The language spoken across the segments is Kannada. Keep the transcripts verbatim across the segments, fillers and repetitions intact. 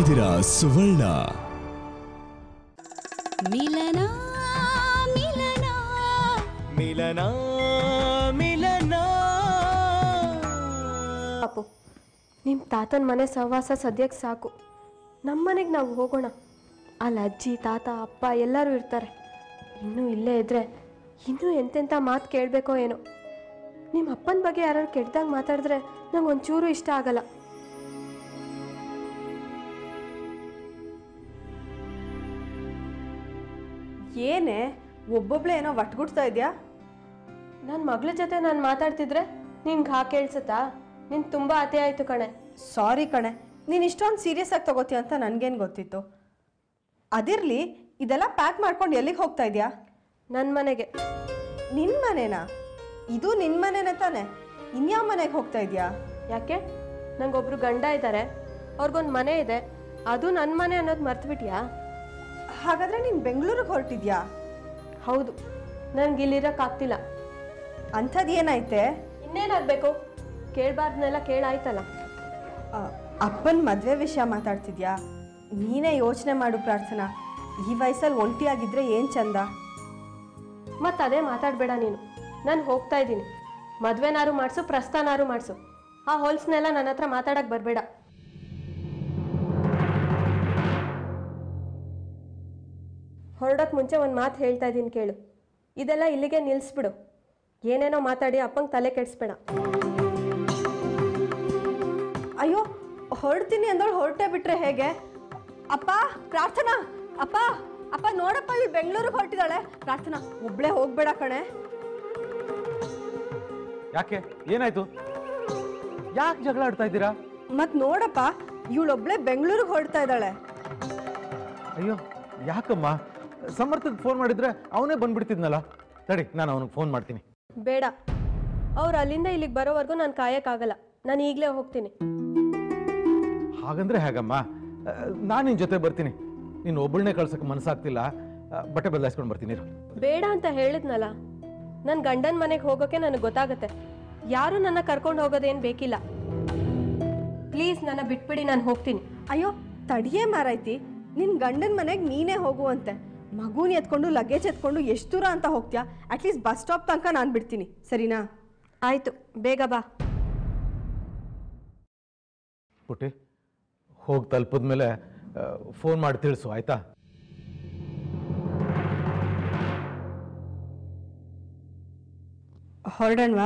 ಇದ್ದೀರಾ ಸುವರ್ಣ. ಮಿಲನ ಮಿಲನ ಮಿಲನ ಮಿಲನ. ಪಾಪು, ನಿಮ್ಮ ತಾತನ ಮನೆ ಸಹವಾಸ ಸದ್ಯಕ್ಕೆ ಸಾಕು. ನಮ್ಮ ಮನೆಗೆ ನಾವು ಹೋಗೋಣ. ಅಲ್ಲಿ ಅಜ್ಜಿ ತಾತ ಅಪ್ಪ ಎಲ್ಲರೂ ಇರ್ತಾರೆ. ಇನ್ನೂ ಇಲ್ಲೇ ಇದ್ದರೆ ಇನ್ನೂ ಎಂತೆಂಥ ಮಾತು ಕೇಳಬೇಕೋ ಏನೋ. ನಿಮ್ಮ ಅಪ್ಪನ ಬಗ್ಗೆ ಯಾರು ಕೆಟ್ಟದಾಗ ಮಾತಾಡಿದ್ರೆ ನಂಗೆ ಒಂಚೂರು ಇಷ್ಟ ಆಗಲ್ಲ. ಏನೇ ಒಬ್ಬೊಬ್ಳೆ ಏನೋ ಒಟ್ಗುಡ್ತಾ ಇದೆಯಾ? ನನ್ನ ಮಗಳ ಜೊತೆ ನಾನು ಮಾತಾಡ್ತಿದ್ರೆ ನಿನ್ಗೆ ಹಾ ಕೇಳಿಸುತ್ತಾ? ನಿನ್ ತುಂಬ ಅತಿ ಆಯಿತು ಕಣೆ. ಸಾರಿ ಕಣೆ, ನೀನು ಇಷ್ಟೊಂದು ಸೀರಿಯಸ್ ಆಗಿ ತಗೋತೀಯ ಅಂತ ನನಗೇನು ಗೊತ್ತಿತ್ತು. ಅದಿರಲಿ, ಇದೆಲ್ಲ ಪ್ಯಾಕ್ ಮಾಡ್ಕೊಂಡು ಎಲ್ಲಿಗೆ ಹೋಗ್ತಾ ಇದೆಯಾ? ನನ್ನ ಮನೆಗೆ. ನಿನ್ನ ಮನೆನಾ? ಇದು ನಿನ್ನ ಮನೆನೇ ತಾನೆ? ಇನ್ಯಾವ ಮನೆಗೆ ಹೋಗ್ತಾ ಇದೆಯಾ? ಯಾಕೆ? ನಂಗೊಬ್ರು ಗಂಡ ಇದ್ದಾರೆ, ಅವ್ರಿಗೊಂದು ಮನೆ ಇದೆ, ಅದು ನನ್ನ ಮನೆ ಅನ್ನೋದು ಮರ್ತ್ಬಿಟ್ಯಾ? ಹಾಗಾದರೆ ನೀನು ಬೆಂಗಳೂರಿಗೆ ಹೊರಟಿದ್ಯಾ? ಹೌದು, ನನಗೆ ಇಲ್ಲಿರೋಕ್ಕಾಗ್ತಿಲ್ಲ. ಅಂಥದ್ದು ಏನೈತೆ? ಇನ್ನೇನಾಗಬೇಕು? ಕೇಳಬಾರ್ದನ್ನೆಲ್ಲ ಕೇಳಾಯ್ತಲ್ಲ. ಅಪ್ಪನ ಮದುವೆ ವಿಷಯ ಮಾತಾಡ್ತಿದ್ಯಾ? ನೀನೇ ಯೋಚನೆ ಮಾಡು ಪ್ರಾರ್ಥನಾ. ಈ ವಯಸ್ಸಲ್ಲಿ ಒಂಟಿಯಾಗಿದ್ದರೆ ಏನು ಚಂದ. ಮತ್ತು ಅದೇ ಮಾತಾಡಬೇಡ ನೀನು. ನಾನು ಹೋಗ್ತಾ ಇದ್ದೀನಿ. ಮದುವೆನಾರು ಮಾಡಿಸು, ಪ್ರಸ್ಥಾನಾರು ಮಾಡಿಸು. ಆ ಹೋಲ್ಸ್ನೆಲ್ಲ ನನ್ನ ಹತ್ರ ಮಾತಾಡಕ್ಕೆ ಬರಬೇಡ. ಹೊರಡೋಕ್ಕೆ ಮುಂಚೆ ಒಂದು ಮಾತು ಹೇಳ್ತಾ ಇದ್ದೀನಿ ಕೇಳು. ಇದೆಲ್ಲ ಇಲ್ಲಿಗೆ ನಿಲ್ಲಿಸ್ಬಿಡು. ಏನೇನೋ ಮಾತಾಡಿ ಅಪ್ಪಂಗೆ ತಲೆ ಕೆಡಿಸ್ಬೇಡ. ಅಯ್ಯೋ, ಹೊರಡ್ತೀನಿ ಅಂದೋಳು ಹೊರಟೇ ಬಿಟ್ರೆ ಹೇಗೆ? ಅಪ್ಪ, ಪ್ರಾರ್ಥನಾ, ಅಪ್ಪ ಅಪ್ಪ ನೋಡಪ್ಪ, ಇಲ್ಲಿ ಬೆಂಗಳೂರಿಗೆ ಹೊರಟಿದ್ದಾಳೆ. ಪ್ರಾರ್ಥನಾ, ಒಬ್ಳೆ ಹೋಗ್ಬೇಡ ಕಣೆ. ಯಾಕೆ? ಏನಾಯ್ತು? ಯಾಕೆ ಜಗಳ ಆಡ್ತಾ ಇದ್ದೀರಾ? ಮತ್ ನೋಡಪ್ಪ, ಇವಳೊಬ್ಳೆ ಬೆಂಗಳೂರಿಗೆ ಹೊರಡ್ತಾ ಇದ್ದಾಳೆ. ಅಯ್ಯೋ, ಯಾಕಮ್ಮ? ಸಮರ್ಥಕ್ಕೆ ಫೋನ್ ಮಾಡಿದ್ರೆ ಅವನೇ ಬಂದ್ಬಿಡ್ತಿದ್ನಲ್ಲ. ತಡಿ, ನಾನು ಅವನಿಗೆ ಫೋನ್ ಮಾಡ್ತೀನಿ. ಬೇಡ, ಅವ್ರು ಅಲ್ಲಿಂದ ಇಲ್ಲಿಗೆ ಬರೋವರೆಗೂ ನಾನು ಕಾಯಕ್ಕಾಗಲ್ಲ. ನಾನು ಈಗಲೇ ಹೋಗ್ತೀನಿ. ಹಾಗಂದ್ರೆ ಹೇಗಮ್ಮ? ನಾನು ನಿನ್ನ ಜೊತೆ ಬರ್ತೀನಿ. ನೀನು ಒಬ್ಬಳನ್ನೇ ಕಳ್ಸೋಕ್ಕೆ ಮನಸ್ಸಾಗ್ತಿಲ್ಲ. ಬಟ್ಟೆ ಬದಲಾಯಿಸ್ಕೊಂಡು ಬರ್ತೀನಿ. ಬೇಡ ಅಂತ ಹೇಳಿದ್ನಲ್ಲ. ನನ್ನ ಗಂಡನ ಮನೆಗೆ ಹೋಗೋಕೆ ನನಗೆ ಗೊತ್ತಾಗುತ್ತೆ. ಯಾರು ನನ್ನ ಕರ್ಕೊಂಡು ಹೋಗೋದೇನು ಬೇಕಿಲ್ಲ. ಪ್ಲೀಸ್ ನನ್ನ ಬಿಟ್ಬಿಡಿ, ನಾನು ಹೋಗ್ತೀನಿ. ಅಯ್ಯೋ ತಡಿಯೇ ಮಾರೈತಿ, ನಿನ್ನ ಗಂಡನ ಮನೆಗೆ ನೀನೇ ಹೋಗುವಂತೆ. ಮಗುನ ಎತ್ಕೊಂಡು ಲಗೇಜ್ ಎತ್ಕೊಂಡು ಎಷ್ಟು ದೂರ ಅಂತ ಹೋಗ್ತೀಯಾ? ಅಟ್ಲೀಸ್ಟ್ ಬಸ್ ಸ್ಟಾಪ್ ತನಕ ನಾನು ಬಿಡ್ತೀನಿ, ಸರಿನಾ? ಆಯಿತು, ಬೇಗ ಬಾ. ಪುಟ್ಟಿ, ಹೋಗಿ ತಲುಪಿದ್ಮೇಲೆ ಫೋನ್ ಮಾಡಿ ತಿಳಿಸು, ಆಯ್ತಾ? ಹೊರಡಣ್ವಾ?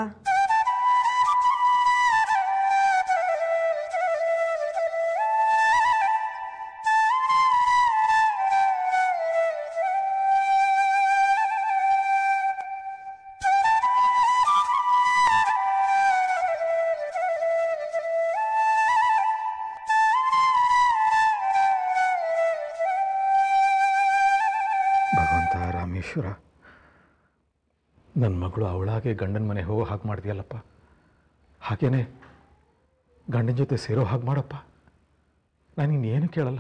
ಭಗವಂತ ರಾಮೇಶ್ವರ, ನನ್ನ ಮಗಳು ಅವಳಾಗೆ ಗಂಡನ ಮನೆ ಹೋಗೋ ಹಾಗೆ ಮಾಡ್ತೀಯಲ್ಲಪ್ಪ. ಹಾಗೇನೆ ಗಂಡನ ಜೊತೆ ಸೇರೋ ಹಾಗೆ ಮಾಡಪ್ಪ. ನಾನು ಇನ್ನೇನು ಕೇಳಲ್ಲ.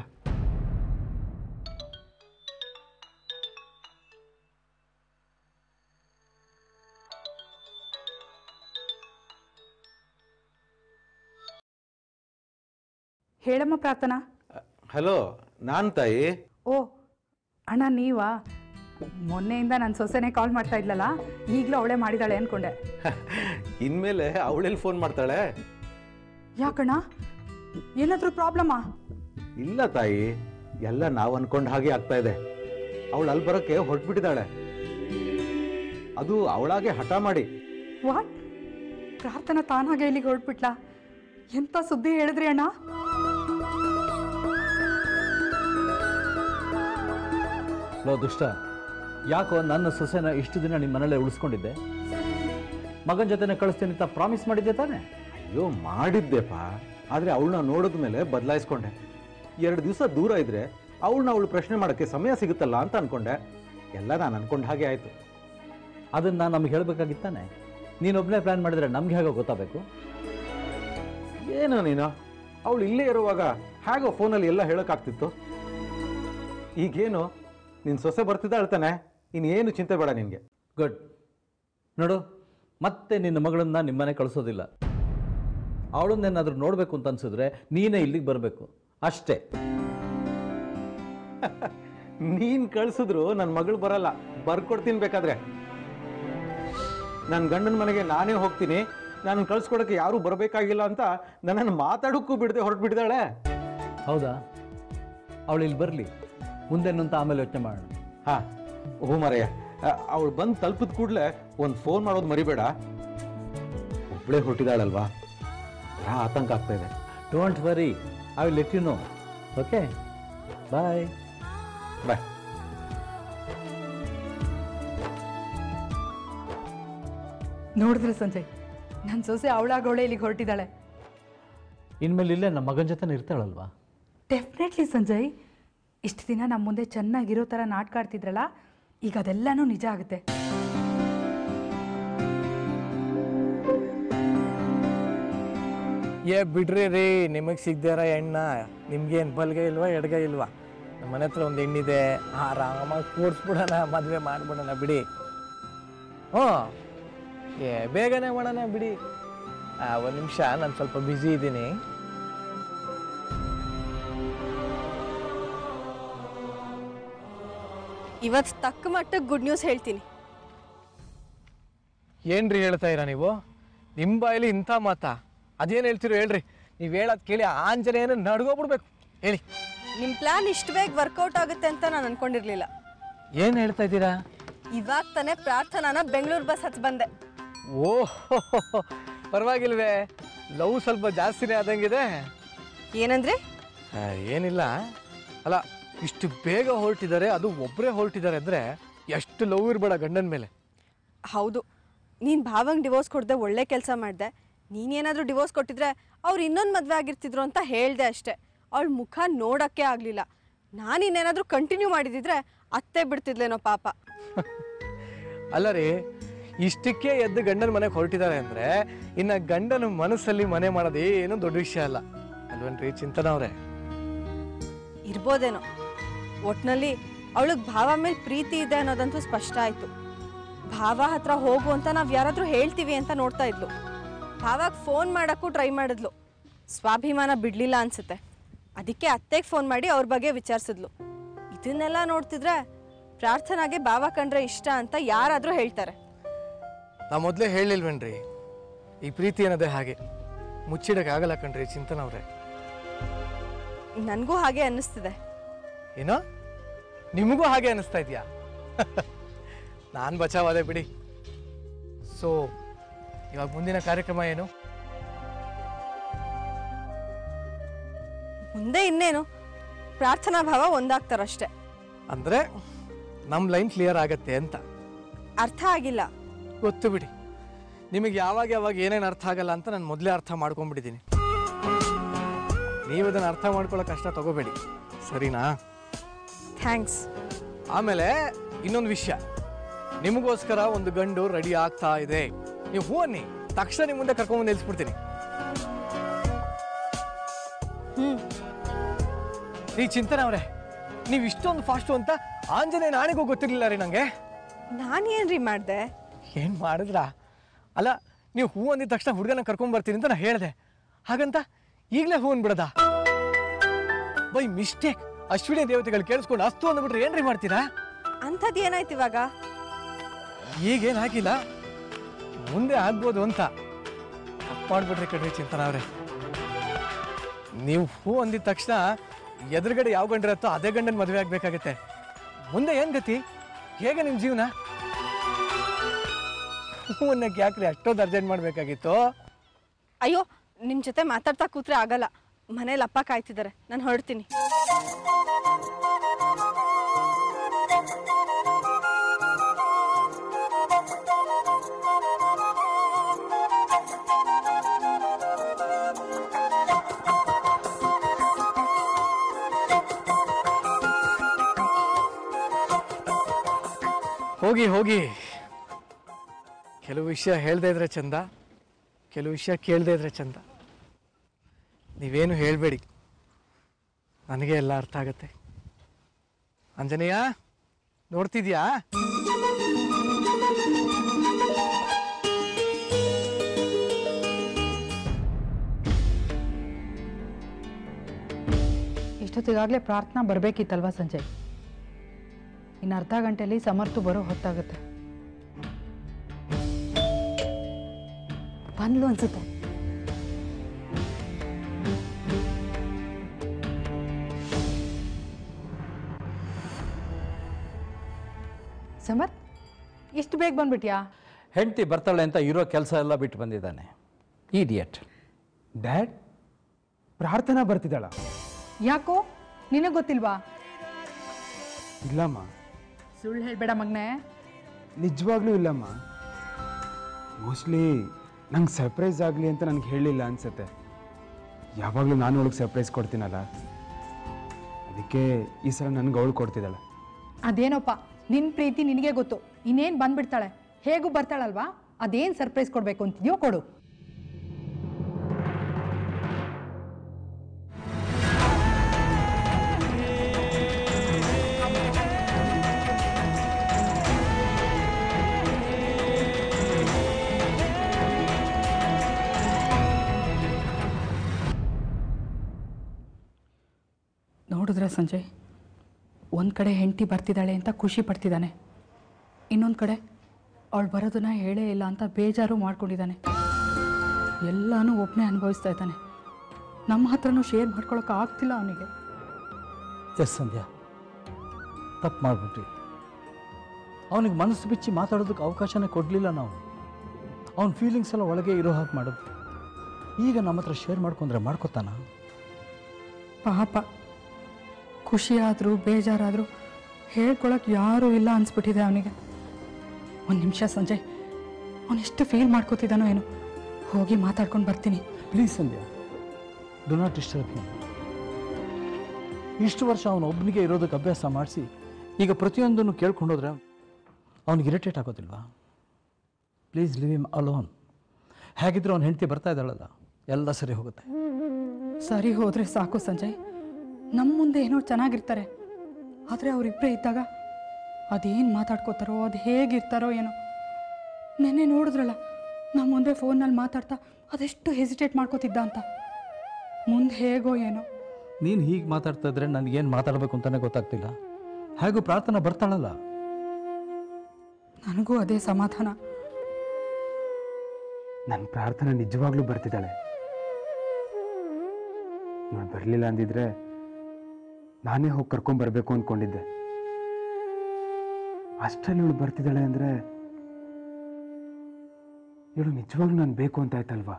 ಹೇಳಮ್ಮ ಪ್ರಾರ್ಥನಾ. ಹಲೋ, ನಾನು ತಾಯಿ. ಓ ಅಣ್ಣ, ನೀವಾ? ಮೊನ್ನೆಯಿಂದ ನನ್ನ ಸೊಸೆನೇ ಕಾಲ್ ಮಾಡ್ತಾ ಇದ್ಲಲ್ಲ, ಈಗಲೂ ಅವಳೇ ಮಾಡಿದಾಳೆ ಅನ್ಕೊಂಡೆ. ಇನ್ಮೇಲೆ ಅವಳೆಲ್ಲಿ ಫೋನ್ ಮಾಡ್ತಾಳೆ? ಯಾಕಣ್ಣ, ಏನಾದರೂ ಪ್ರಾಬ್ಲಮಾ? ಇಲ್ಲ ತಾಯಿ, ಎಲ್ಲ ನಾವು ಅನ್ಕೊಂಡ ಹಾಗೆ ಆಗ್ತಾ ಇದೆ. ಅವಳು ಅಲ್ಲಿ ಬರೋಕ್ಕೆ ಹೊರಟ್ಬಿಟ್ಟಿದ್ದಾಳೆ. ಅದು ಅವಳಾಗೆ ಹಠ ಮಾಡಿ. ವಾಟ್? ಪ್ರಾರ್ಥನಾ ತಾನಾಗೆ ಇಲ್ಲಿಗೆ ಹೊರಟ್ಬಿಟ್ಲಾ? ಎಂಥ ಸುದ್ದಿ ಹೇಳಿದ್ರಿ ಅಣ್ಣ? ಲೋ ದುಷ್ಟ, ಯಾಕೋ ನನ್ನ ಸೊಸೆನ ಇಷ್ಟು ದಿನ ನಿಮ್ಮ ಮನೇಲೆ ಉಳಿಸ್ಕೊಂಡಿದ್ದೆ? ಮಗನ ಜೊತೆನೆ ಕಳಿಸ್ತೀನಿ ಅಂತ ಪ್ರಾಮಿಸ್ ಮಾಡಿದ್ದೆ ತಾನೆ? ಅಯ್ಯೋ ಮಾಡಿದ್ದೆಪ್ಪ, ಆದರೆ ಅವಳನ್ನ ನೋಡಿದ ಮೇಲೆ ಬದಲಾಯಿಸ್ಕೊಂಡೆ. ಎರಡು ದಿವಸ ದೂರ ಇದ್ರೆ ಅವಳನ್ನ ಅವಳು ಪ್ರಶ್ನೆ ಮಾಡೋಕ್ಕೆ ಸಮಯ ಸಿಗುತ್ತಲ್ಲ ಅಂತ ಅನ್ಕೊಂಡೆ. ಎಲ್ಲ ನಾನು ಅನ್ಕೊಂಡ ಹಾಗೆ ಆಯಿತು. ಅದನ್ನು ನಾನು ನಮ್ಗೆ ಹೇಳಬೇಕಾಗಿತ್ತಾನೆ. ನೀನೊಬ್ಬನೇ ಪ್ಲ್ಯಾನ್ ಮಾಡಿದ್ರೆ ನಮ್ಗೆ ಹೇಗೋ ಗೊತ್ತಾಗಬೇಕು? ಏನೋ ನೀನು, ಅವಳು ಇಲ್ಲೇ ಇರುವಾಗ ಹೇಗೋ ಫೋನಲ್ಲಿ ಎಲ್ಲ ಹೇಳೋಕ್ಕಾಗ್ತಿತ್ತು. ಈಗೇನು ನಿನ್ನ ಸೊಸೆ ಬರ್ತಿದ್ದಾಳೆ ತಾನೆ, ಇನ್ನೇನು ಚಿಂತೆ ಬೇಡ ನಿನಗೆ. ಗುಡ್. ನೋಡು, ಮತ್ತೆ ನಿನ್ನ ಮಗಳನ್ನ ನಿಮ್ಮನೆ ಕಳಿಸೋದಿಲ್ಲ. ಅವಳನ್ನೇನಾದರೂ ನೋಡಬೇಕು ಅಂತ ಅನ್ಸಿದ್ರೆ ನೀನೇ ಇಲ್ಲಿಗೆ ಬರಬೇಕು ಅಷ್ಟೇ. ನೀನ್ ಕಳ್ಸಿದ್ರು ನನ್ನ ಮಗಳು ಬರಲ್ಲ, ಬರ್ಕೊಡ್ತೀನಿ ಬೇಕಾದ್ರೆ. ನನ್ನ ಗಂಡನ ಮನೆಗೆ ನಾನೇ ಹೋಗ್ತೀನಿ, ನಾನು ಕಳ್ಸ್ಕೊಡಕ್ಕೆ ಯಾರೂ ಬರಬೇಕಾಗಿಲ್ಲ ಅಂತ ನನ್ನನ್ನು ಮಾತಾಡೋಕ್ಕೂ ಬಿಡದೆ ಹೊರಟು ಬಿಟ್ಟಿದ್ದಾಳೆ. ಹೌದಾ? ಅವಳು ಇಲ್ಲಿ ಬರಲಿ, ಮುಂದೇನು ಅಂತ ಆಮೇಲೆ ಯೋಚನೆ ಮಾಡೋಣ. ಹಾ ಹೂ ಮರೆಯ, ಅವಳು ಬಂದು ತಲುಪಿದ ಕೂಡಲೇ ಒಂದು ಫೋನ್ ಮಾಡೋದು ಮರಿಬೇಡ. ಒಬ್ಬಳೇ ಹೊರಟಿದ್ದಾಳಲ್ವಾ, ಆತಂಕ ಆಗ್ತಾ ಇದೆ. Don't worry, I will let you know. Okay, bye bye. ನೋಡಿದ್ರೆ ಸಂಜಯ್, ನನ್ನ ಸೊಸೆ ಅವಳಾಗವಳೆ ಇಲ್ಲಿಗೆ ಹೊರಟಿದ್ದಾಳೆ. ಇನ್ಮೇಲೆ ಇಲ್ಲೇ ನಮ್ಮ ಮಗನ ಜೊತೆ ಇರ್ತಾಳಲ್ವಾ? ಡೆಫಿನೆಟ್ಲಿ ಸಂಜಯ್. ಇಷ್ಟು ದಿನ ನಮ್ಮ ಮುಂದೆ ಚೆನ್ನಾಗಿರೋ ಥರ ನಾಟಕ ಆಡ್ತಿದ್ರಲ್ಲ, ಈಗ ಅದೆಲ್ಲನೂ ನಿಜ ಆಗುತ್ತೆ. ಏ ಬಿಡ್ರಿ ರೀ, ನಿಮಗೆ ಸಿಗ್ದಾರ ಎಣ್ಣ ನಿಮ್ಗೇನು ಬಲ್ಗೆ ಇಲ್ವಾ ಎಡ್ಗೆ ಇಲ್ವಾ? ನಮ್ಮ ಮನೆ ಹತ್ರ ಒಂದು ಹೆಣ್ಣಿದೆ, ಆರಾಮಾಗಿ ಕೂಡ್ಸ್ಬಿಡೋಣ, ಮದುವೆ ಮಾಡ್ಬಿಡೋಣ ಬಿಡಿ. ಹ್ಞೂ, ಏ ಬೇಗನೆ ಮಾಡೋಣ ಬಿಡಿ. ಒಂದು ನಿಮಿಷ, ನಾನು ಸ್ವಲ್ಪ ಬ್ಯುಸಿ ಇದ್ದೀನಿ. ಇವತ್ತು ತಕ್ಕ ಮಟ್ಟಕ್ಕೆ ಗುಡ್ ನ್ಯೂಸ್ ಹೇಳ್ತೀನಿ. ಏನ್ರಿ ಹೇಳ್ತಾ ಇರಾ ನೀವು? ನಿಮ್ಮ ಬಾಯಲ್ಲಿ ಇಂಥ ಮಾತಾ? ಅದೇನು ಹೇಳ್ತೀರೋ ಹೇಳ್ರಿ. ನೀವು ಹೇಳೋದು ಕೇಳಿ ಆಂಜನೇಯನ ನಡ್ಗೋಗ್ಬಿಡ್ಬೇಕು. ಹೇಳಿ. ನಿಮ್ಮ ಪ್ಲಾನ್ ಇಷ್ಟು ಬೇಗ ವರ್ಕೌಟ್ ಆಗುತ್ತೆ ಅಂತ ನಾನು ಅನ್ಕೊಂಡಿರ್ಲಿಲ್ಲ. ಏನು ಹೇಳ್ತಾ ಇದ್ದೀರಾ? ಇವಾಗ ತಾನೇ ಪ್ರಾರ್ಥನಾನ ಬೆಂಗಳೂರು ಬಸ್ ಹತ್ತು ಬಂದೆ. ಓಹ್, ಪರವಾಗಿಲ್ವೇ? ಲವ್ ಸ್ವಲ್ಪ ಜಾಸ್ತಿನೇ ಆದಂಗಿದೆ. ಏನಂದ್ರೆ? ಏನಿಲ್ಲ. ಅಲ್ಲ, ಇಷ್ಟು ಬೇಗ ಹೊರಟಿದ್ದಾರೆ, ಅದು ಒಬ್ಬರೇ ಹೊರಟಿದ್ದಾರೆ ಅಂದರೆ ಎಷ್ಟು ಲವ್ ಇರಬೇಡ ಗಂಡನ ಮೇಲೆ. ಹೌದು, ನೀನು ಭಾವಂಗೆ ಡಿವೋರ್ಸ್ ಕೊಡದೆ ಒಳ್ಳೆ ಕೆಲಸ ಮಾಡಿದೆ. ನೀನೇನಾದರೂ ಡಿವೋರ್ಸ್ ಕೊಟ್ಟಿದ್ರೆ ಅವ್ರು ಇನ್ನೊಂದು ಮದುವೆ ಆಗಿರ್ತಿದ್ರು ಅಂತ ಹೇಳಿದೆ ಅಷ್ಟೇ. ಅವಳ ಮುಖ ನೋಡೋಕ್ಕೆ ಆಗಲಿಲ್ಲ. ನಾನು ಇನ್ನೇನಾದರೂ ಕಂಟಿನ್ಯೂ ಮಾಡಿದಿದ್ರೆ ಅತ್ತೆ ಬಿಡ್ತಿದ್ಲೇನೋ ಪಾಪ. ಅಲ್ಲ ರೀ, ಇಷ್ಟಕ್ಕೆ ಎದ್ದು ಗಂಡನ ಮನೆಗೆ ಹೊರಟಿದ್ದಾರೆ ಅಂದರೆ ಇನ್ನು ಗಂಡನ ಮನಸ್ಸಲ್ಲಿ ಮನೆ ಮಾಡೋದು ಏನು ದೊಡ್ಡ ವಿಷಯ ಅಲ್ಲ ಅಲ್ವನ್ರಿ ಚಿಂತನ ಅವರೇ? ಇರ್ಬೋದೇನೋ. ಒಟ್ನಲ್ಲಿ ಅವಳಿಗೆ ಭಾವ ಮೇಲೆ ಪ್ರೀತಿ ಇದೆ ಅನ್ನೋದಂತೂ ಸ್ಪಷ್ಟ ಆಯಿತು. ಭಾವ ಹತ್ರ ಹೋಗು ಅಂತ ನಾವು ಯಾರಾದರೂ ಹೇಳ್ತೀವಿ ಅಂತ ನೋಡ್ತಾ ಇದ್ಲು. ಭಾವಾಗ ಫೋನ್ ಮಾಡೋಕ್ಕೂ ಟ್ರೈ ಮಾಡಿದ್ಲು. ಸ್ವಾಭಿಮಾನ ಬಿಡಲಿಲ್ಲ ಅನ್ಸುತ್ತೆ. ಅದಕ್ಕೆ ಅತ್ತೆಗೆ ಫೋನ್ ಮಾಡಿ ಅವ್ರ ಬಗ್ಗೆ ವಿಚಾರಿಸಿದ್ಲು. ಇದನ್ನೆಲ್ಲ ನೋಡ್ತಿದ್ರೆ ಪ್ರಾರ್ಥನಾಗೆ ಭಾವ ಕಂಡ್ರೆ ಇಷ್ಟ ಅಂತ ಯಾರಾದರೂ ಹೇಳ್ತಾರೆ. ನಾ ಮೊದಲೇ ಹೇಳಿಲ್ವೇನ್ರಿ, ಈ ಪ್ರೀತಿ ಅನ್ನೋದೇ ಹಾಗೆ, ಮುಚ್ಚಿಡಕ್ಕಾಗಲ್ಲ ಕಣ್ರಿ ಚಿಂತನ ಅವರೇ. ನನಗೂ ಹಾಗೆ ಅನ್ನಿಸ್ತಿದೆ. ಏನೋ ನಿಮಗೂ ಹಾಗೆ ಅನ್ನಿಸ್ತಾ ಇದೆಯಾ? ನಾನು ಬಚಾವಾದೆ ಬಿಡಿ. ಸೊ ಇವಾಗ ಮುಂದಿನ ಕಾರ್ಯಕ್ರಮ ಏನು? ಮುಂದೆ ಇನ್ನೇನು, ಪ್ರಾರ್ಥನಾ ಭಾವ ಒಂದಾಗ್ತಾರಷ್ಟೆ. ಅಂದ್ರೆ ನಮ್ಮ ಲೈನ್ ಕ್ಲಿಯರ್ ಆಗತ್ತೆ ಅಂತ ಅರ್ಥ ಆಗಿಲ್ಲ. ಗೊತ್ತು ಬಿಡಿ, ನಿಮಗೆ ಯಾವಾಗ ಯಾವಾಗ ಏನೇನು ಅರ್ಥ ಆಗಲ್ಲ ಅಂತ ನಾನು ಮೊದಲೇ ಅರ್ಥ ಮಾಡ್ಕೊಂಡ್ಬಿಟ್ಟಿದ್ದೀನಿ. ನೀವು ಅದನ್ನು ಅರ್ಥ ಮಾಡ್ಕೊಳ್ಳೋ ಕಷ್ಟ ತಗೋಬೇಡಿ, ಸರಿನಾ? ಥ್ಯಾಂಕ್ಸ್. ಆಮೇಲೆ ಇನ್ನೊಂದು ವಿಷಯ, ನಿಮಗೋಸ್ಕರ ಒಂದು ಗಂಡು ರೆಡಿ ಆಗ್ತಾ ಇದೆ. ನೀವು ಹೂ ಅನ್ನಿ, ತಕ್ಷಣ ನಿಮ್ಮ ಮುಂದೆ ಕರ್ಕೊಂಡ್ಬಂದು ನಿಲ್ಲಿಸ್ಬಿಡ್ತೀನಿ. ಹ್ಮ್ ಈ ಚಿಂತನೆ ಅವರೇ, ನೀವು ಇಷ್ಟೊಂದು ಫಾಸ್ಟು ಅಂತ ಆಂಜನೇಯ ನಾಣಿಗೂ ಗೊತ್ತಿರಲಿಲ್ಲ ರೀ ನನಗೆ. ನಾನೇನ್ರಿ ಮಾಡಿದೆ? ಏನು ಮಾಡಿದ್ರಾ? ಅಲ್ಲ, ನೀವು ಹೂ ಅಂದಿದ ತಕ್ಷಣ ಹುಡುಗನ ಕರ್ಕೊಂಡ್ಬರ್ತೀನಿ ಅಂತ ನಾನು ಹೇಳಿದೆ. ಹಾಗಂತ ಈಗಲೇ ಹೂ ಅಂದ್ಬಿಡದ? ಬೈ ಮಿಸ್ಟೇಕ್ ಅಶ್ವಿನಿ ದೇವತೆಗಳು ಕೇಳಿಸ್ಕೊಂಡು ಅಸ್ತು ಅಂದ್ಬಿಟ್ರೆ ಏನ್ರಿ ಮಾಡ್ತೀರಾ? ಅಂಥದ್ದು ಏನಾಯ್ತು ಇವಾಗ? ಈಗೇನು ಹಾಕಿಲ್ಲ, ಮುಂದೆ ಆಗ್ಬೋದು ಅಂತ ತಪ್ಪು ಮಾಡ್ಬಿಟ್ರಿ ಕಣ್ರಿ ಚಿಂತನ ಅವ್ರೆ. ನೀವು ಹೂ ಅಂದಿದ ತಕ್ಷಣ ಎದುರುಗಡೆ ಯಾವ ಗಂಡಿರತ್ತೋ ಅದೇ ಗಂಡನ ಮದುವೆ ಆಗ್ಬೇಕಾಗತ್ತೆ. ಮುಂದೆ ಏನ್ ಗತಿ? ಹೇಗೆ ನಿಮ್ಮ ಜೀವನ? ಹೂ ಅನ್ನಕ್ಕೆ ಯಾಕ್ರಿ ಅಷ್ಟೊಂದು ಅರ್ಜೆಂಟ್ ಮಾಡ್ಬೇಕಾಗಿತ್ತು? ಅಯ್ಯೋ, ನಿಮ್ಮ ಜೊತೆ ಮಾತಾಡ್ತಾ ಕೂತ್ರೆ ಆಗಲ್ಲ. ಮನೇಲಿ ಅಪ್ಪ ಕಾಯ್ತಿದ್ದಾರೆ, ನಾನು ಹೊರಡ್ತೀನಿ. ಹೋಗಿ ಹೋಗಿ, ಕೆಲವು ವಿಷಯ ಹೇಳ್ದೇ ಇದ್ರೆ ಚಂದ, ಕೆಲವು ವಿಷಯ ಕೇಳದೇ ಇದ್ರೆ ಚಂದ. ನೀವೇನು ಹೇಳಬೇಡಿ, ನನಗೆ ಎಲ್ಲ ಅರ್ಥ ಆಗತ್ತೆ. ಅಂಜನೇಯ, ನೋಡ್ತಿದ್ಯಾ? ಇಷ್ಟೊತ್ತಿಗಾಗಲೇ ಪ್ರಾರ್ಥನಾ ಬರಬೇಕಿತ್ತಲ್ವಾ ಸಂಜಯ್? ಇನ್ನು ಅರ್ಧ ಗಂಟೆಯಲ್ಲಿ ಸಮರ್ಥು ಬರೋ ಹೊತ್ತಾಗುತ್ತೆ. ಬಂದ್ಲು ಅನ್ಸುತ್ತೆ. ಸಮರ್ಥ್, ಇಷ್ಟು ಬೇಗ ಬಂದ್ಬಿಟ್ಯಾ? ಹೆಂಡತಿ ಬರ್ತಾಳೆ ಅಂತ ಇರೋ ಕೆಲಸ ಎಲ್ಲ ಬಿಟ್ಟು ಬಂದಿದ್ದಾನೆ. ಈಡಿಯಟ್. ಡ್ಯಾಡ್, ಪ್ರಾರ್ಥನಾ ಬರ್ತಿದ್ದಾಳ? ಯಾಕೋ ನಿನಗೆ ಗೊತ್ತಿಲ್ವಾ? ಇಲ್ಲಮ್ಮ. ಸುಳ್ಳು ಹೇಳ್ಬೇಡ ಮಗನೇ. ನಿಜವಾಗ್ಲೂ ಇಲ್ಲಮ್ಮ. ಮೋಸ್ಟ್ಲಿ ನಂಗೆ ಸರ್ಪ್ರೈಸ್ ಆಗಲಿ ಅಂತ ನನಗೆ ಹೇಳಿಲ್ಲ ಅನ್ಸುತ್ತೆ. ಯಾವಾಗಲೂ ನಾನು ಅವಳಿಗೆ ಸರ್ಪ್ರೈಸ್ ಕೊಡ್ತೀನಲ್ಲ, ಅದಕ್ಕೆ ಈ ಸಲ ನನಗೆ ಅವಳು ಕೊಡ್ತಿದ್ದಾಳೆ. ಅದೇನೋಪ್ಪ, ನಿನ್ನ ಪ್ರೀತಿ ನಿನಗೆ ಗೊತ್ತು. ಇನ್ನೇನು ಬಂದ್ಬಿಡ್ತಾಳೆ, ಹೇಗೂ ಬರ್ತಾಳಲ್ವಾ? ಅದೇನು ಸರ್ಪ್ರೈಸ್ ಕೊಡಬೇಕು ಅಂತಿದ್ಯೋ ಕೊಡು. ನೋಡಿದ್ರೆ ಸಂಜಯ್, ಒಂದು ಕಡೆ ಹೆಂಡತಿ ಬರ್ತಿದ್ದಾಳೆ ಅಂತ ಖುಷಿ ಪಡ್ತಿದ್ದಾನೆ, ಇನ್ನೊಂದು ಕಡೆ ಅವಳು ಬರೋದನ್ನ ಹೇಳೇ ಇಲ್ಲ ಅಂತ ಬೇಜಾರು ಮಾಡ್ಕೊಂಡಿದ್ದಾನೆ. ಎಲ್ಲನೂ ಒಬ್ಬನೇ ಅನುಭವಿಸ್ತಾ ಇದ್ದಾನೆ. ನಮ್ಮ ಹತ್ರನೂ ಶೇರ್ ಮಾಡ್ಕೊಳಕ್ಕೆ ಆಗ್ತಿಲ್ಲ ಅವನಿಗೆ. ಎಸ್ ಸಂಧ್ಯಾ, ತಪ್ಪು ಮಾಡಿಬಿಟ್ರಿ. ಅವನಿಗೆ ಮನಸ್ಸು ಬಿಚ್ಚಿ ಮಾತಾಡೋದಕ್ಕೆ ಅವಕಾಶನೇ ಕೊಡಲಿಲ್ಲ ನಾವು. ಅವನ ಫೀಲಿಂಗ್ಸ್ ಎಲ್ಲ ಒಳಗೆ ಇರೋ ಹಾಗೆ ಮಾಡೋದು. ಈಗ ನಮ್ಮ ಹತ್ರ ಶೇರ್ ಮಾಡ್ಕೊಂಡ್ರೆ ಮಾಡ್ಕೊತಾನ? ಪಾಪ, ಖುಷಿಯಾದರೂ ಬೇಜಾರಾದರೂ ಹೇಳ್ಕೊಳಕ್ಕೆ ಯಾರೂ ಇಲ್ಲ ಅನಿಸ್ಬಿಟ್ಟಿದೆ ಅವನಿಗೆ. ಒಂದು ನಿಮಿಷ ಸಂಜಯ್, ಅವನೆಷ್ಟು ಫೀಲ್ ಮಾಡ್ಕೋತಿದ್ದಾನೋ ಏನೋ. ಹೋಗಿ ಮಾತಾಡ್ಕೊಂಡು ಬರ್ತೀನಿ. Please Sandhya, do not disturb him. ಇಷ್ಟು ವರ್ಷ ಅವನು ಒಬ್ಬನಿಗೆ ಇರೋದಕ್ಕೆ ಅಭ್ಯಾಸ ಮಾಡಿಸಿ ಈಗ ಪ್ರತಿಯೊಂದನ್ನು ಕೇಳ್ಕೊಂಡೋದ್ರೆ ಅವನಿಗೆ ಇರಿಟೇಟ್ ಆಗೋದಿಲ್ವಾ? Please leave him alone. ಹೇಗಿದ್ರು ಅವ್ನು ಹೆಂಡತಿ ಬರ್ತಾ ಇದ್ದಾಳಲ್ಲ, ಎಲ್ಲ ಸರಿ ಹೋಗುತ್ತೆ. ಸರಿ ಹೋದರೆ ಸಾಕು ಸಂಜಯ್. ನಮ್ಮ ಮುಂದೆ ಏನೋ ಚೆನ್ನಾಗಿರ್ತಾರೆ, ಆದರೆ ಅವರಿಬ್ಬರೇ ಇದ್ದಾಗ ಅದೇನು ಮಾತಾಡ್ಕೋತಾರೋ, ಅದು ಹೇಗಿರ್ತಾರೋ ಏನೋ. ನೆನ್ನೆ ನೋಡಿದ್ರಲ್ಲ, ನಮ್ಮ ಮುಂದೆ ಫೋನಲ್ಲಿ ಮಾತಾಡ್ತಾ ಅದೆಷ್ಟು ಹೆಸಿಟೇಟ್ ಮಾಡ್ಕೋತಿದ್ದ ಅಂತ. ಮುಂದೆ ಹೇಗೋ ಏನೋ. ನೀನು ಹೀಗೆ ಮಾತಾಡ್ತಾ ಇದ್ರೆ ನನಗೇನು ಮಾತಾಡಬೇಕು ಅಂತಲೇ ಗೊತ್ತಾಗ್ತಿಲ್ಲ. ಹೇಗೂ ಪ್ರಾರ್ಥನಾ ಬರ್ತಾಳಲ್ಲ. ನನಗೂ ಅದೇ ಸಮಾಧಾನ. ನನ್ನ ಪ್ರಾರ್ಥನಾ ನಿಜವಾಗ್ಲೂ ಬರ್ತಿದ್ದಾಳೆ. ಇವಳು ಬರಲಿಲ್ಲ ಅಂದಿದ್ರೆ ನಾನೇ ಹೋಗಿ ಕರ್ಕೊಂಡ್ಬರ್ಬೇಕು ಅಂದ್ಕೊಂಡಿದ್ದೆ. ಅಷ್ಟರಲ್ಲಿ ಇವಳು ಬರ್ತಿದ್ದಾಳೆ ಅಂದರೆ ಇವಳು ನಿಜವಾಗ್ಲೂ ನಾನು ಬೇಕು ಅಂತ ಆಯ್ತಲ್ವಾ?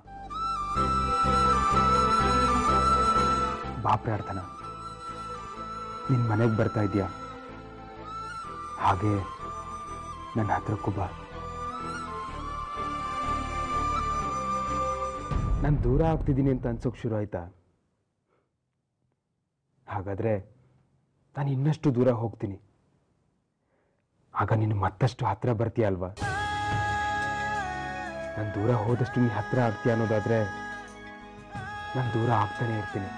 ಬಾ ಪ್ರಾರ್ಥನಾ, ನಿನ್ನ ಮನೆಗೆ ಬರ್ತಾ ಇದೆಯಾ? ಹಾಗೆ ನನ್ನ ಹತ್ರಕ್ಕೂ ಬಾ. ನಾನು ದೂರ ಆಗ್ತಿದ್ದೀನಿ ಅಂತ ಅನ್ಸೋಕೆ ಶುರು ಆಯ್ತಾ? ಹಾಗಾದರೆ ನಾನು ಇನ್ನಷ್ಟು ದೂರ ಹೋಗ್ತೀನಿ. ಆಗ ನೀನು ಮತ್ತಷ್ಟು ಹತ್ರ ಬರ್ತೀಯ ಅಲ್ವಾ? ನಾನು ದೂರ ಹೋದಷ್ಟು ನೀನು ಹತ್ರ ಆಗ್ತೀಯ ಅನ್ನೋದಾದರೆ ನಾನು ದೂರ ಆಗ್ತಾನೆ ಇರ್ತೀನಿ.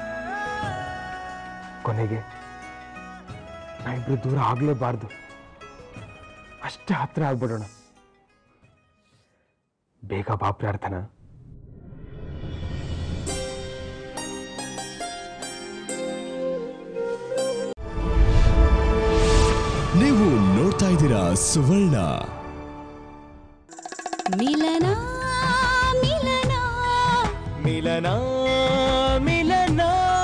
ಕೊನೆಗೆ ನಾವಿಬ್ರು ದೂರ ಆಗಲೇಬಾರ್ದು, ಅಷ್ಟೇ ಹತ್ರ ಆಗ್ಬಿಡೋಣ. ಬೇಗ ಬಾ ಪ್ರಾರ್ಥನಾ. ನೀವು ನೋಡ್ತಾ ಇದ್ದೀರಾ ಸುವರ್ಣ. ಮಿಲನ ಮಿಲನ ಮಿಲನ ಮಿಲನ.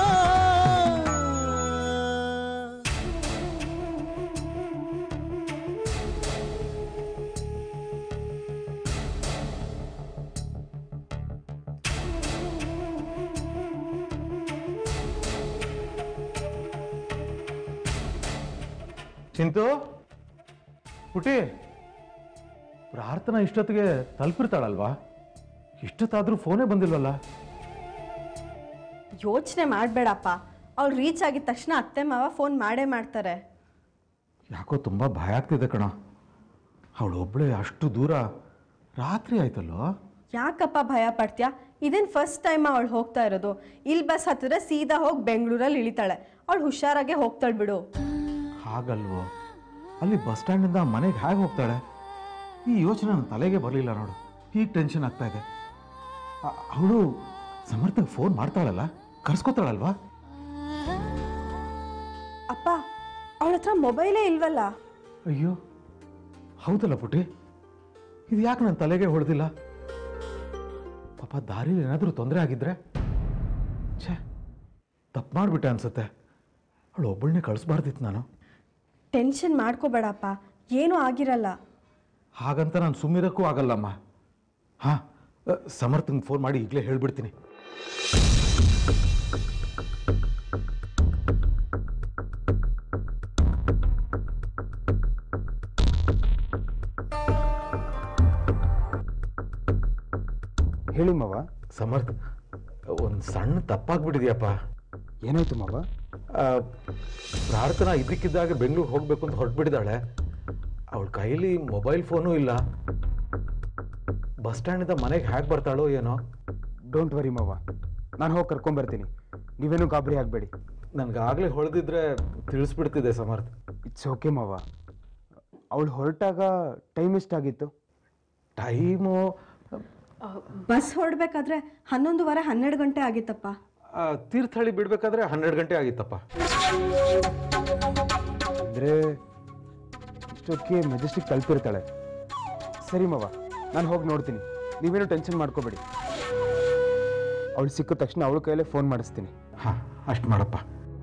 ಚಿಂತು, ಪುಟಿ, ಪ್ರಾರ್ಥನಾ ಇಷ್ಟೊತ್ತಿಗೆ ತಲುಪಿರ್ತಾಳಲ್ವಾ? ಇಷ್ಟೊತ್ತಾದ್ರೂ ಫೋನೇ ಬಂದಿಲ್ವಲ್ಲ? ಯೋಚನೆ ಮಾಡಬೇಡಪ್ಪ. ಅವ್ಳು ರೀಚ್ ಆಗಿದ ತಕ್ಷಣ ಅತ್ತೆ ಮಾವ ಫೋನ್ ಮಾಡೇ ಮಾಡ್ತಾರೆ. ಯಾಕೋ ತುಂಬ ಭಯ ಆಗ್ತಿದೆ ಕಣ. ಅವಳು ಒಬ್ಬಳೇ ಅಷ್ಟು ದೂರ, ರಾತ್ರಿ ಆಯ್ತಲ್ವ? ಯಾಕಪ್ಪ ಭಯ ಪಡ್ತೀಯಾ? ಇದೇನು ಫಸ್ಟ್ ಟೈಮ್ ಅವಳು ಹೋಗ್ತಾ ಇರೋದು. ಇಲ್ಲಿ ಬಸ್ ಹತ್ತಿದ್ರೆ ಸೀದಾ ಹೋಗಿ ಬೆಂಗಳೂರಲ್ಲಿ ಇಳಿತಾಳೆ. ಅವಳು ಹುಷಾರಾಗೆ ಹೋಗ್ತಾಳೆ ಬಿಡು. ಹಾಗಲ್ವೋ, ಅಲ್ಲಿ ಬಸ್ ಸ್ಟ್ಯಾಂಡಿಂದ ಮನೆಗೆ ಹೇಗೆ ಹೋಗ್ತಾಳೆ? ಈ ಯೋಚನೆ ನನ್ನ ತಲೆಗೆ ಬರಲಿಲ್ಲ ನೋಡು. ಹೀಗೆ ಟೆನ್ಷನ್ ಆಗ್ತಾ ಇದೆ. ಅವಳು ಸಮರ್ಥಕ್ಕೆ ಫೋನ್ ಮಾಡ್ತಾಳಲ್ಲ, ಕರ್ಸ್ಕೊತಾಳಲ್ವಾ? ಅಪ್ಪ, ಅವಳ ಹತ್ರ ಮೊಬೈಲೇ ಇಲ್ವಲ್ಲ. ಅಯ್ಯೋ ಹೌದಲ್ಲ ಪುಟಿ, ಇದು ಯಾಕೆ ನನ್ನ ತಲೆಗೆ ಹೊಡೆದಿಲ್ಲ? ಪಾಪ ದಾರಿಲಿ ಏನಾದರೂ ತೊಂದರೆ ಆಗಿದ್ರೆ ಛೇ, ತಪ್ಪು ಮಾಡಿಬಿಟ್ಟೆ ಅನ್ಸುತ್ತೆ. ಅವಳು ಒಬ್ಬಳನ್ನೇ ಕಳಿಸ್ಬಾರ್ದಿತ್ತು ನಾನು. ಟೆನ್ಷನ್ ಮಾಡ್ಕೋಬೇಡಪ್ಪ, ಏನೂ ಆಗಿರಲ್ಲ. ಹಾಗಂತ ನಾನು ಸುಮ್ಮಿರಕ್ಕೂ ಆಗಲ್ಲಮ್ಮ. ಹಾಂ, ಸಮರ್ಥಂಗೆ ಫೋನ್ ಮಾಡಿ ಈಗಲೇ ಹೇಳ್ಬಿಡ್ತೀನಿ. ಹೇಳಿ ಮಾವ. ಸಮರ್ಥ್, ಒಂದು ಸಣ್ಣ ತಪ್ಪಾಗ್ಬಿಟ್ಟಿದ್ಯಪ್ಪ. ಏನಾಯ್ತು ಮಾವ? ಪ್ರಾರ್ಥನಾ ಇದ್ದಕ್ಕಿದ್ದಾಗ ಬೆಂಗಳೂರು ಹೋಗ್ಬೇಕು ಅಂತ ಹೊರಟ್ಬಿಟ್ಟಿದ್ದಾಳೆ. ಅವಳ ಕೈಲಿ ಮೊಬೈಲ್ ಫೋನು ಇಲ್ಲ. ಬಸ್ ಸ್ಟ್ಯಾಂಡಿಂದ ಮನೆಗೆ ಹ್ಯಾಕ್ ಬರ್ತಾಳೋ ಏನೋ. ಡೋಂಟ್ ವರಿ ಮಾವ, ನಾನು ಹೋಗಿ ಕರ್ಕೊಂಬರ್ತೀನಿ, ನೀವೇನು ಗಾಬರಿ ಆಗಬೇಡಿ. ನನಗಾಗಲೇ ಹೊಳೆದಿದ್ರೆ ತಿಳಿಸ್ಬಿಡ್ತಿದ್ದೆ ಸಮರ್ಥ್. ಇಟ್ಸ್ ಓಕೆ ಮಾವ. ಅವಳು ಹೊರಟಾಗ ಟೈಮ್ ಎಷ್ಟಾಗಿತ್ತು? ಟೈಮು ಬಸ್ ಹೊರಡ್ಬೇಕಾದ್ರೆ ಹನ್ನೊಂದುವರೆ ಹನ್ನೆರಡು ಗಂಟೆ ಆಗಿತ್ತಪ್ಪ. ತೀರ್ಥಹಳ್ಳಿ ಬಿಡ್ಬೇಕಾದ್ರೆ ಹನ್ನೆರಡು ಗಂಟೆ ಆಗಿತ್ತಪ್ಪ. ಅಂದರೆ ಇಷ್ಟೊತ್ತಿಗೆ ಮೆಜೆಸ್ಟಿಕ್ ತಲುಪಿರ್ತಾಳೆ. ಸರಿ ಮಾವ, ನಾನು ಹೋಗಿ ನೋಡ್ತೀನಿ, ನೀವೇನು ಟೆನ್ಷನ್ ಮಾಡ್ಕೋಬೇಡಿ. ಅವಳು ಸಿಕ್ಕಿದ ತಕ್ಷಣ ಅವಳ ಕೈಯಲ್ಲೇ ಫೋನ್ ಮಾಡಿಸ್ತೀನಿ. ಹಾಂ, ಅಷ್ಟು ಮಾಡಪ್ಪ.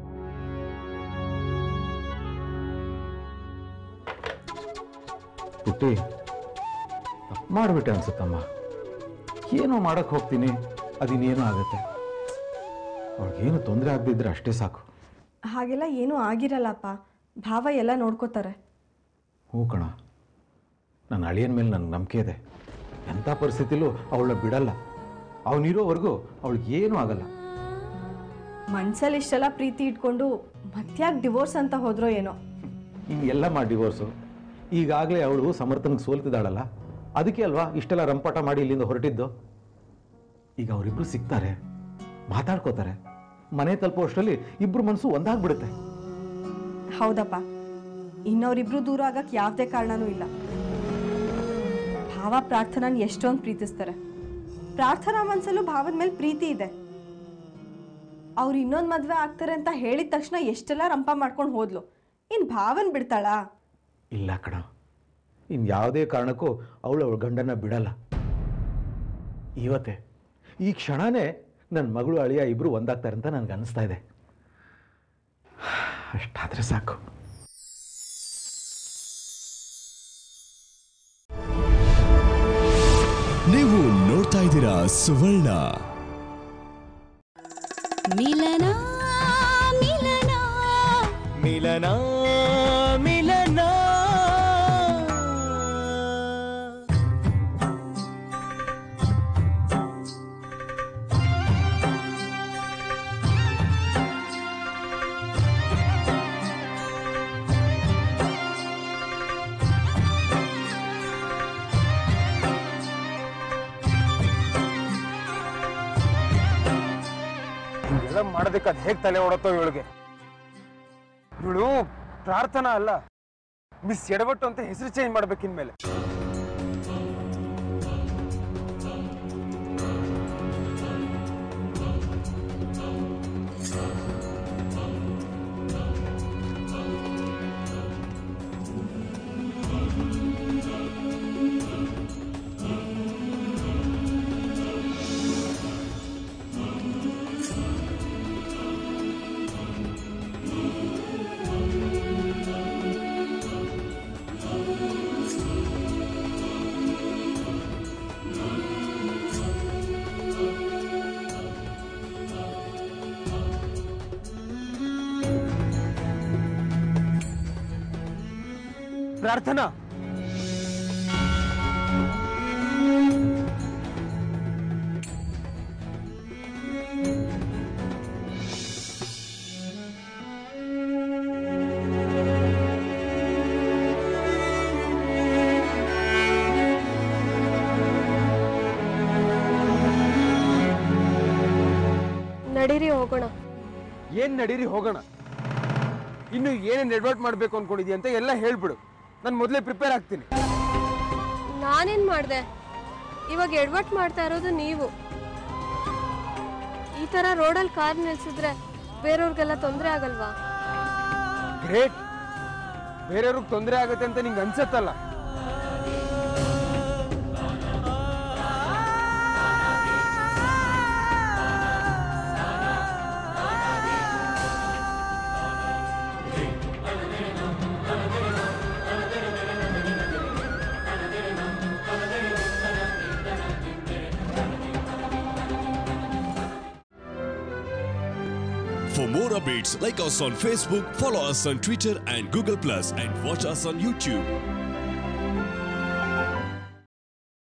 ಪುಟ್ಟಿ, ತಪ್ಪು ಮಾಡಿಬಿಟ್ಟೆ ಅನ್ಸುತ್ತಮ್ಮ. ಏನೋ ಮಾಡಕ್ಕೆ ಹೋಗ್ತೀನಿ, ಅದಿನ್ನೇನೋ ಆಗುತ್ತೆ. ಅವ್ಳಿಗೇನು ತೊಂದರೆ ಆಗದಿದ್ರೆ ಅಷ್ಟೇ ಸಾಕು. ಹಾಗೆಲ್ಲ ಏನೂ ಆಗಿರಲ್ಲಪ್ಪ, ಭಾವ ಎಲ್ಲ ನೋಡ್ಕೋತಾರೆ. ಹ್ಞೂ ಕಣ, ನನ್ನ ಅಳಿಯನ ಮೇಲೆ ನನಗೆ ನಂಬಿಕೆ ಇದೆ. ಎಂಥ ಪರಿಸ್ಥಿತಿಲೂ ಅವಳನ್ನ ಬಿಡಲ್ಲ. ಅವನಿರೋವರೆಗೂ ಅವಳಿಗೇನೂ ಆಗಲ್ಲ. ಮನ್ಸಲ್ಲಿ ಇಷ್ಟೆಲ್ಲ ಪ್ರೀತಿ ಇಟ್ಕೊಂಡು ಮತ್ಯಾಕೆ ಡಿವೋರ್ಸ್ ಅಂತ ಹೋದ್ರೋ ಏನೋ. ಇನ್ನು ಎಲ್ಲ ಮಾಡಿ ಡಿವೋರ್ಸು. ಈಗಾಗಲೇ ಅವಳು ಸಮರ್ಥನಿಗೆ ಸೋಲ್ತಿದ್ದಾಳಲ್ಲ, ಅದಕ್ಕೆ ಅಲ್ವಾ ಇಷ್ಟೆಲ್ಲ ರಂಪಾಟ ಮಾಡಿ ಇಲ್ಲಿಂದ ಹೊರಟಿದ್ದು. ಈಗ ಅವರಿಬ್ರು ಸಿಗ್ತಾರೆ, ಮಾತಾಡ್ಕೋತಾರೆ, ಮನೆ ತಲುಪೋ ಅಷ್ಟರಲ್ಲಿ ಇಬ್ರು ಮನಸ್ಸು ಒಂದಾಗ್ಬಿಡುತ್ತೆ. ಹೌದಪ್ಪ, ಇನ್ನವರಿಬ್ರು ದೂರ ಆಗಕ್ಕೆ ಯಾವುದೇ ಕಾರಣನೂ ಇಲ್ಲ. ಭಾವ ಪ್ರಾರ್ಥನಾನ ಎಷ್ಟೊಂದು ಪ್ರೀತಿಸ್ತಾರೆ. ಪ್ರಾರ್ಥನಾ ಮನಸ್ಸಲ್ಲೂ ಭಾವದ ಮೇಲೆ ಪ್ರೀತಿ ಇದೆ. ಅವ್ರು ಇನ್ನೊಂದು ಮದುವೆ ಆಗ್ತಾರೆ ಅಂತ ಹೇಳಿದ ತಕ್ಷಣ ಎಷ್ಟೆಲ್ಲ ರಂಪ ಮಾಡ್ಕೊಂಡು ಹೋದ್ಲು. ಇನ್ನು ಭಾವನ್ ಬಿಡ್ತಾಳಾ? ಇಲ್ಲ ಕಣ, ಇನ್ನು ಯಾವುದೇ ಕಾರಣಕ್ಕೂ ಅವಳು ಅವಳ ಗಂಡನ ಬಿಡಲ್ಲ. ಇವತ್ತೇ ಈ ಕ್ಷಣನೇ ನನ್ನ ಮಗಳು ಅಳಿಯ ಇಬ್ರು ಒಂದಾಗ್ತಾರೆ ಅಂತ ನನಗೆ ಅನಿಸ್ತಾ ಇದೆ. ಅಷ್ಟಾದರೆ ಸಾಕು. ನೀವು ನೋಡ್ತಾ ಇದ್ದೀರಾ ಸುವರ್ಣ. ಮಿಲನ ಮಿಲನ ಮಿಲನ ಮಿಲನ. ಹಿಂಗೆಲ್ಲ ಮಾಡೋದಕ್ಕೆ ಅದು ಹೇಗೆ ತಲೆ ಓಡತ್ತೋ ಇವಳಿಗೆ. ಇವಳು ಪ್ರಾರ್ಥನಾ ಅಲ್ಲ, ಮಿಸ್ ಎಡವಟ್ಟು ಅಂತ ಹೆಸರು ಚೇಂಜ್ ಮಾಡ್ಬೇಕಿನ್ಮೇಲೆ. ಪ್ರಾರ್ಥನಾ, ನಡೀರಿ ಹೋಗೋಣ. ಏನ್ ನಡೀರಿ ಹೋಗೋಣ? ಇನ್ನು ಏನೇನು ಎಡ್ವರ್ಟ್ ಮಾಡ್ಬೇಕು ಅನ್ಕೊಂಡಿದ್ಯಾ ಅಂತ ಎಲ್ಲ ಹೇಳ್ಬಿಡು, ನಾನು ಮೊದಲೇ ಪ್ರಿಪೇರ್ ಆಗ್ತೀನಿ. ನಾನೇನ್ ಮಾಡ್ದೆ? ಇವಾಗ ಎಡ್ವರ್ಟ್ ಮಾಡ್ತಾ ಇರೋದು ನೀವು. ಈ ತರ ರೋಡಲ್ಲಿ ಕಾರ್ ನಿಲ್ಸಿದ್ರೆ ಬೇರೆಯವ್ರಿಗೆಲ್ಲ ತೊಂದರೆ ಆಗಲ್ವಾ? ಗ್ರೇಟ್, ಬೇರೆಯವ್ರಿಗೆ ತೊಂದರೆ ಆಗುತ್ತೆ ಅಂತ ನಿಂಗೆ ಅನ್ಸತ್ತಲ್ಲ. For more updates, like us on Facebook, follow us on Twitter and Google Plus, and watch us on YouTube.